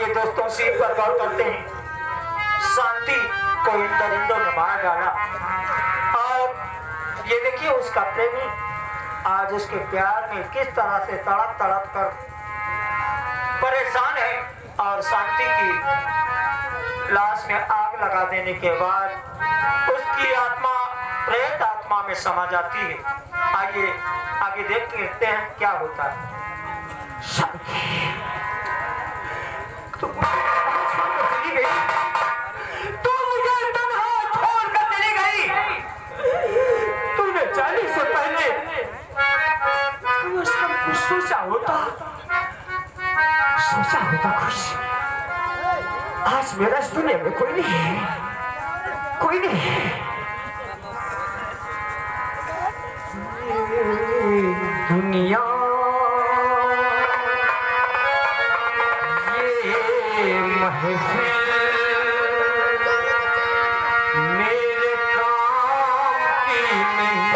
दोस्तों से पर गौर करते हैं। शांति को इन दरिंदों ने मार डाला और ये देखिए उसका प्रेमी आज उसके प्यार में किस तरह से तड़प तड़प कर परेशान है और शांति की लाश में आग लगा देने के बाद उसकी आत्मा प्रेत आत्मा में समा जाती है। आइए आगे देखते हैं क्या होता है। तुम चली गई, तू मुझे तन्हा छोड़कर चली गई। तूने जाने से पहले कम से कम कुछ सोचा होता कुछ। आज मेरा इस दुनिया में कोई नहीं है, कोई नहीं है। दुनिया ये महफिल मेरे काम की नहीं।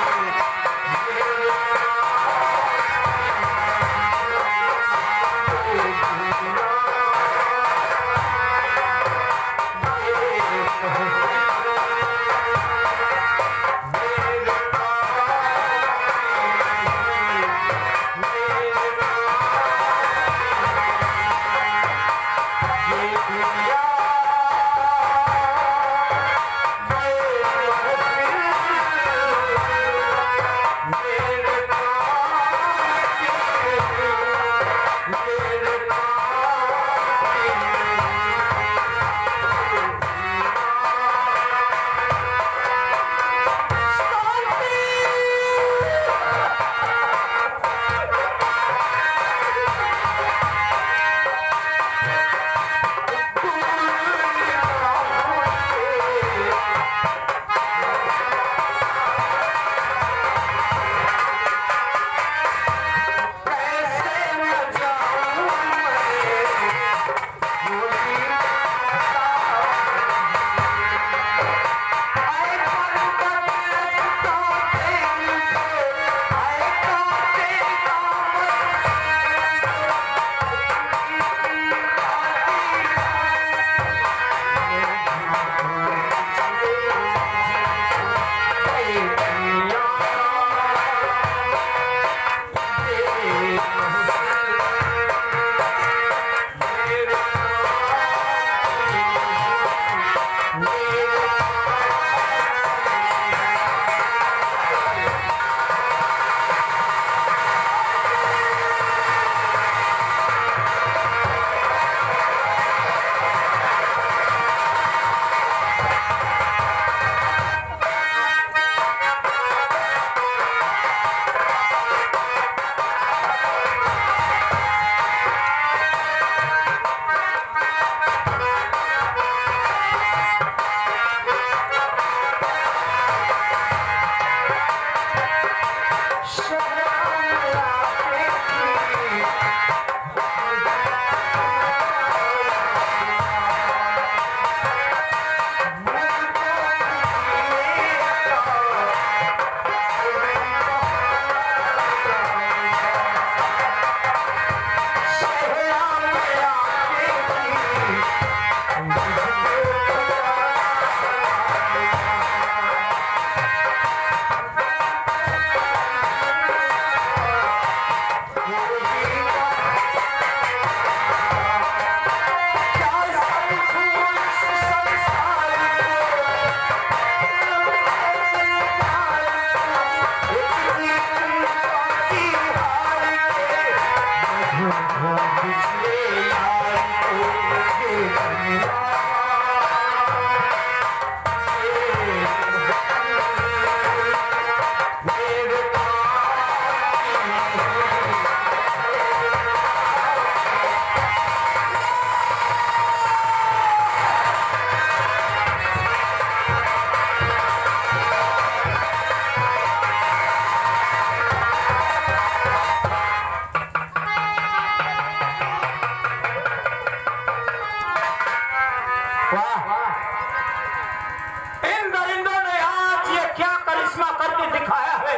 इन दरिंदों ने आज ये क्या करिश्मा करके दिखाया है।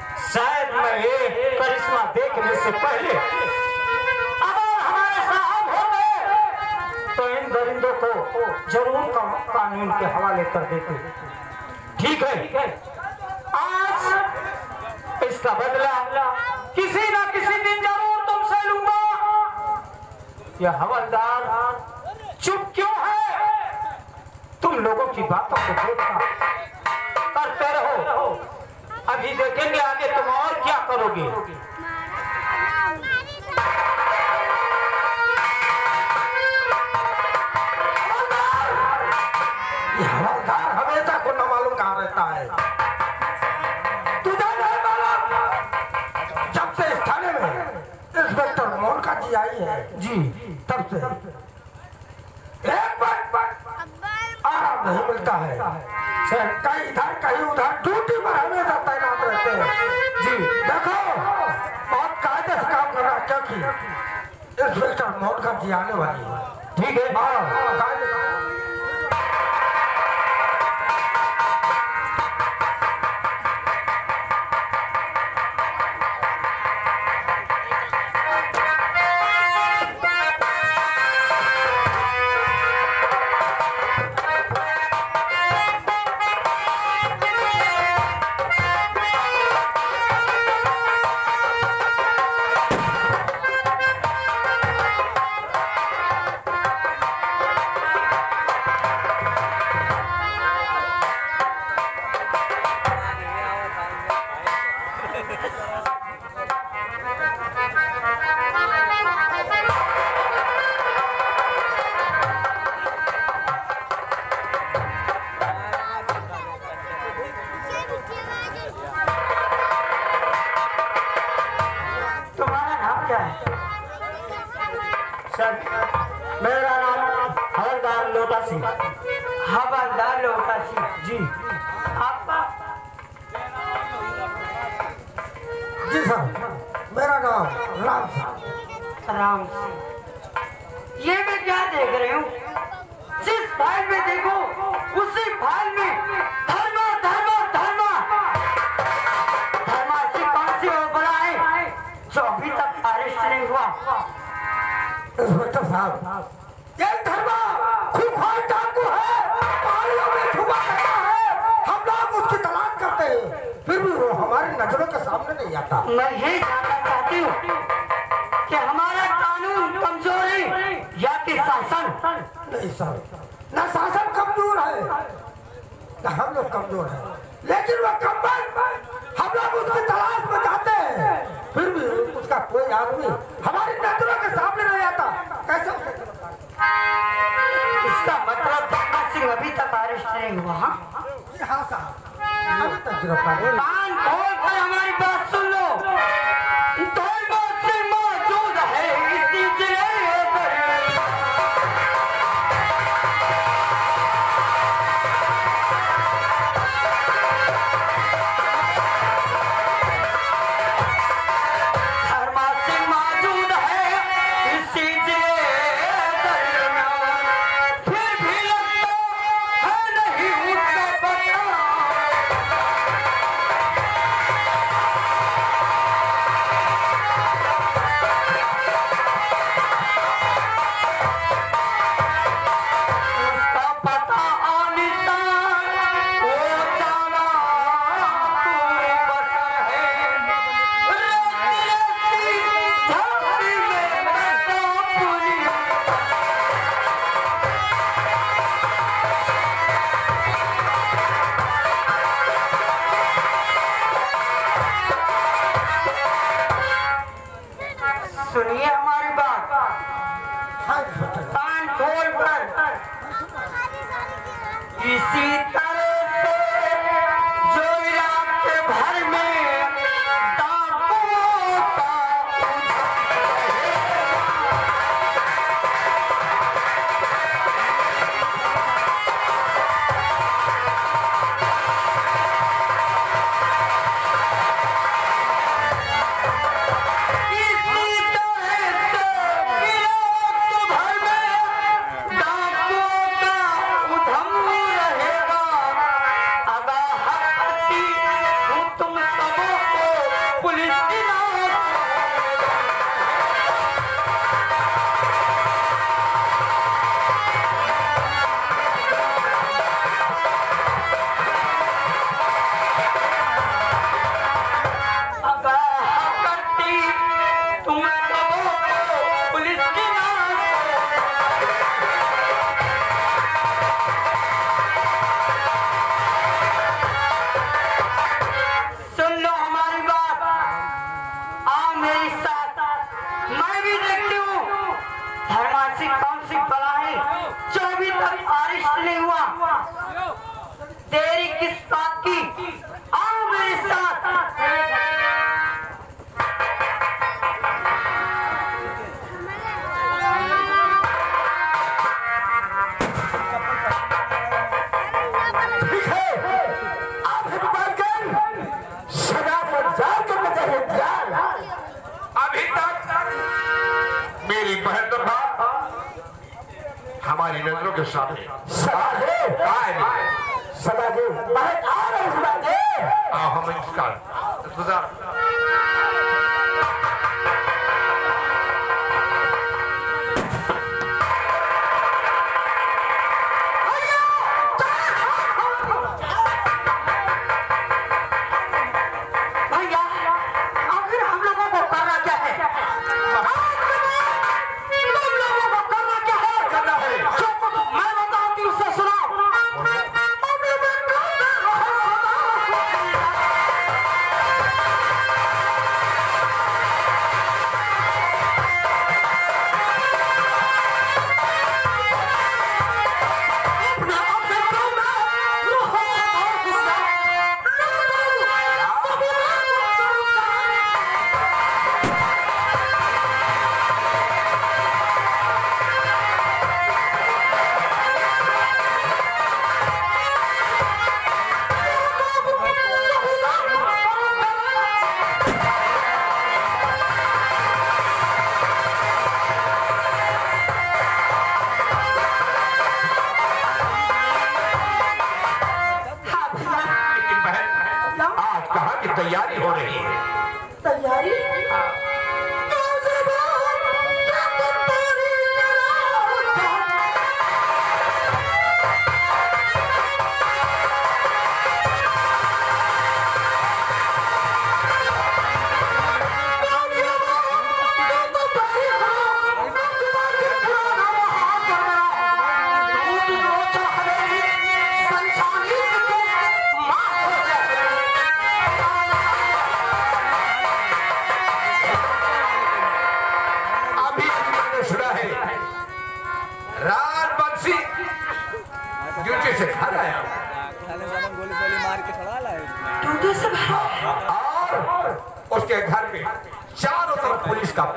शायद मैं ये करिश्मा देखने से पहले अगर हमारे साहब परिंदों को जरूर कानून के हवाले कर देते। ठीक है, आज इसका बदला किसी ना किसी दिन जरूर तुमसे लूंगा। यह हवलदार चुप क्यों है? तुम लोगों की बातों को देखना करते रहो, अभी देखेंगे आगे तुम और क्या करोगे। हवलदार हमेशा को न मालूम कहाँ रहता है। तुझे नहीं मालूम, जब से इस थाने में इंस्पेक्टर मोहनका जी आई है जी, तब से एक बार आराम नहीं मिलता है। सर कहीं इधर कहीं उधर ड्यूटी पर हमेशा तैनात रहते हैं जी। देखो बहुत कायदे से काम करना, क्योंकि इंस्पेक्टर मोहनका जी आने वाली है। ठीक है, कायदे मेरा नाम हवलदार लोटा सिंह। हवलदार लोटा सिंह जी। आपका? जी सर, मेरा नाम राम सिंह। राम सिंह। ये मैं क्या देख रही हूँ? जिस फाइल में देखो उसी फाइल में धर्मा धर्मा धर्मा धर्मा से कौन सी वो बड़ा है जो अभी तक अरेस्ट नहीं हुआ? इंस्पेक्टर साहब, ये धर्मा खूंखार डाकू है, पहाड़ियों में छुपा रहता है। हम लोग उसकी तलाश करते हैं, फिर भी वो हमारी नजरों के सामने नहीं आता। मैं ये जानना चाहती हूँ कि हमारा कानून कमजोर है या कि शासन? नहीं सर, न शासन कमजोर है न हम लोग कमजोर है, लेकिन वो कमबख्त, हम लोग उसकी तलाश में जाते हैं, फिर भी उसका कोई आदमी हमारी नजरों के सामने नहीं आता। कैसे? इसका मतलब धर्मा सिंह अभी तक अरेस्ट नहीं हुआ? हाँ साहब, अभी तक गिरफ्तार नहीं। कान खोल कर हमारी बात सुन लो। धर्मा सिंह मौजूद है इसी जिले पर। धर्मा सिंह मौजूद है इसी जिले पर। फिर भी लगता है नहीं उसका पता। सामने। सदाजी सदाजी मैं आ रहा हूँ सदाजी। आओ हम इंतजार तैयारी हो रही है। तैयारी से खा रहा है और उसके घर में चारों तरफ पुलिस का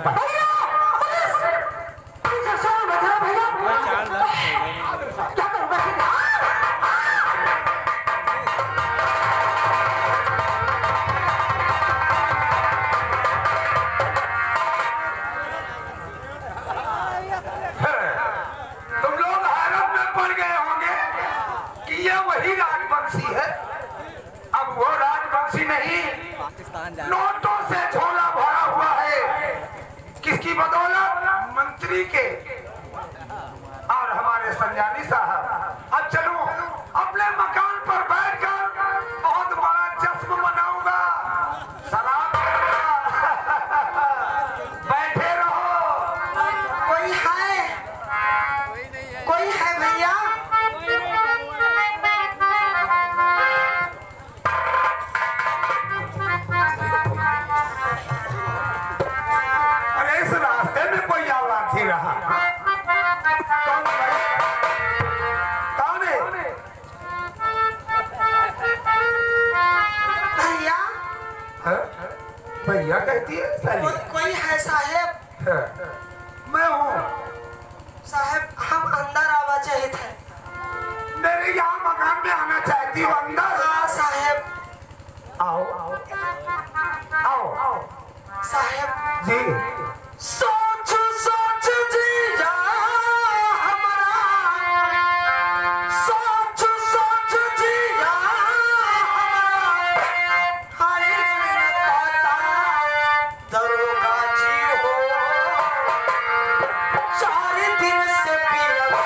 नोटों से झोला भरा हुआ है। किसकी बदौलत? मंत्री के और हमारे संजानी साहब। अब चलो अपने मकान पर बैठकर बहुत बड़ा जश्न मनाऊंगा, शराब बैठे रहो। कोई है? कोई है भैया? रहा कौन है? भैया भैया कहती है कोई है साहेब? मैं हूँ साहेब, हम अंदर आवा चाहिए थे। मेरे यहाँ मकान में आना चाहती हूँ अंदर? हाँ साहेब। आओ आओ आओ साहेब जी। सोच सोच जिया हमारा, सोच सोच जिया हमारा, हरे पता दरोगा जी हो, 4 दिन से पीला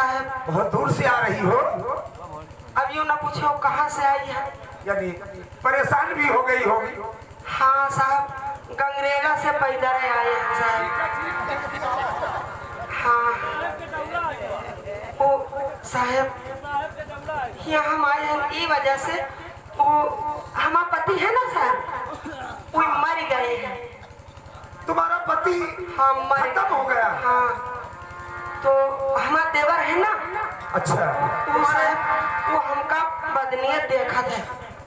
साहब। बहुत दूर से आ रही हो, अब यूँ ना पूछो कहाँ से आई है। यानी परेशान भी हो गई होगी। हाँ साहब, गंगरेला से पैदल आए हैं साहब। हाँ ओ साहब, यहाँ हम आए हैं ई वजह से, वो हमारा पति है ना साहब, वो मर गए हैं। तुम्हारा पति हाँ मर खत्म हो गया। हाँ, तो हमारा देवर है ना। अच्छा, वो साहब वो हमका बदनीयत देखा था।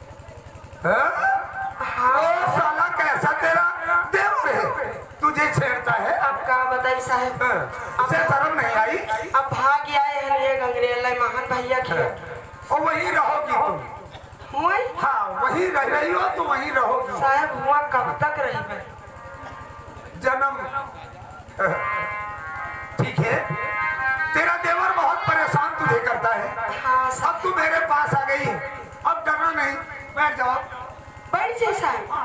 हाँ? ओ साला कैसा तेरा देवर है, तुझे छेड़ता है। अब क्या बताइए साहब, उसे शर्म नहीं आई? अब भाग आए हैं ये गंगरेला महान भैया की। और वहीं रहोगी तुम? हुआ हाँ, वहीं रह रही हो तो वहीं रहोगी। साहब, हुआ कब तक रही मैं? जन्म ठीक है। तेरा देवर बहुत परेशान तुझे करता है। हाँ साहब। अब तू मेरे पास आ गई, अब डरना नहीं, बैठ जाओ। बैठ जाए साहब।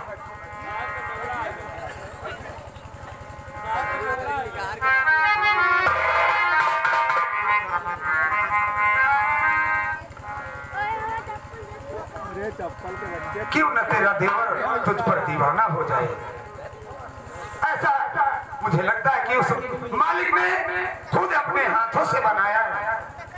क्यों न तेरा देवर तुझ पर दीवाना हो जाए। ऐसा मुझे लगता है कि उस मालिक ने खुद अपने हाथों से बनाया है।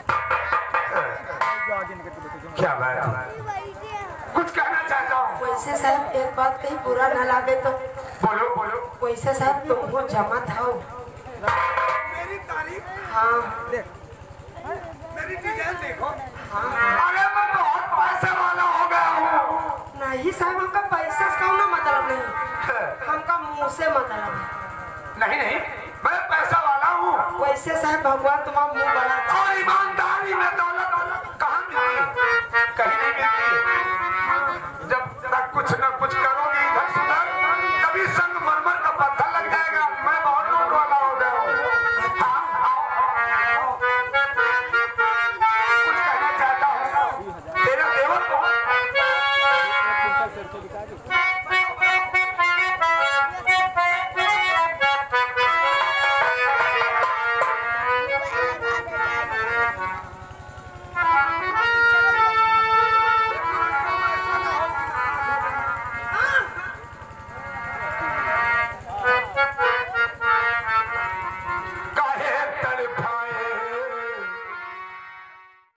क्या बात है, कुछ कहना चाहता हूँ। वैसे साहब एक बात कहीं बुरा न लागे तो बोलो बोलो। वैसे साहब तुम हो जमा था। मेरी तारीफ, हाँ मेरी डिजाइन देखो। अरे मैं बहुत पैसे वाला हो गया हूँ। नहीं साहब, हमका पैसा का ना मतलब नहीं, हमका मुंह से मतलब है। नहीं नहीं, मैं पैसा वाला हूँ। वैसे साहब भगवान तुम्हारा मुंह बड़ा और ईमानदारी में तो